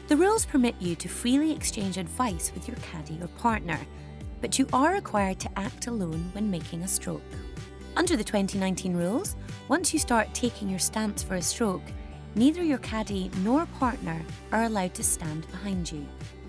The rules permit you to freely exchange advice with your caddy or partner, but you are required to act alone when making a stroke. Under the 2019 rules, once you start taking your stance for a stroke, neither your caddy nor partner are allowed to stand behind you.